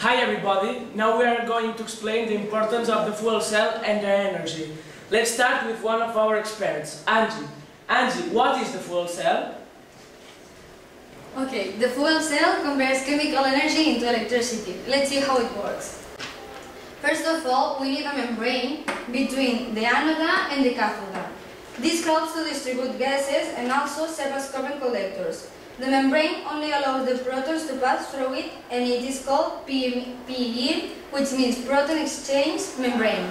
Hi everybody, now we are going to explain the importance of the fuel cell and their energy. Let's start with one of our experts, Angie. Angie, what is the fuel cell? Okay, the fuel cell converts chemical energy into electricity. Let's see how it works. First of all, we need a membrane between the anode and the cathode. This helps to distribute gases and also serve as current collectors. The membrane only allows the protons to pass through it, and it is called PEM, which means proton exchange membrane.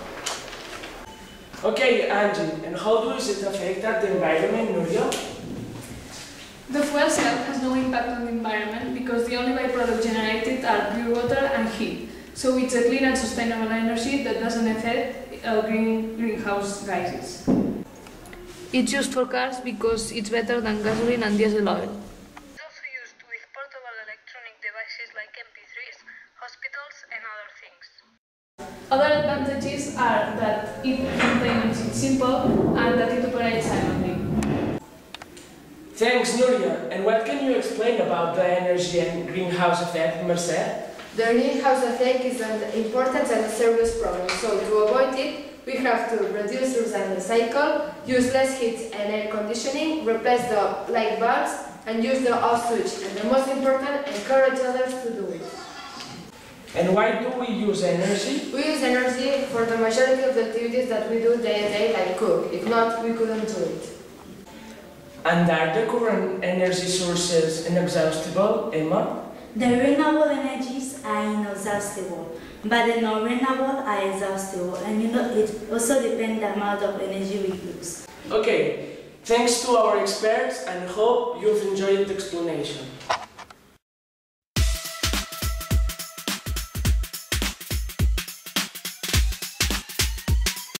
Okay, Angie, and how does it affect the environment, Nuria? The fuel cell has no impact on the environment because the only byproducts generated are pure water and heat. So it's a clean and sustainable energy that doesn't affect greenhouse gases. It's used for cars because it's better than gasoline and diesel oil. It's also used with portable electronic devices like MP3s, hospitals and other things. Other advantages are that its maintenance is simple and that it operates silently. Thanks, Nuria. And what can you explain about the energy and greenhouse effect, Merced? The greenhouse effect is an important and a serious problem, so to avoid it, we have to reduce use and recycle, use less heat and air conditioning, replace the light bulbs, and use the off switch. And the most important, encourage others to do it. And why do we use energy? We use energy for the majority of the activities that we do day and day, like cook. If not, we couldn't do it. And are the current energy sources inexhaustible, Emma? The renewable energies are inexhaustible, but the non-renewable are exhaustible, and it also depends on the amount of energy we use. Okay, thanks to our experts and hope you've enjoyed the explanation.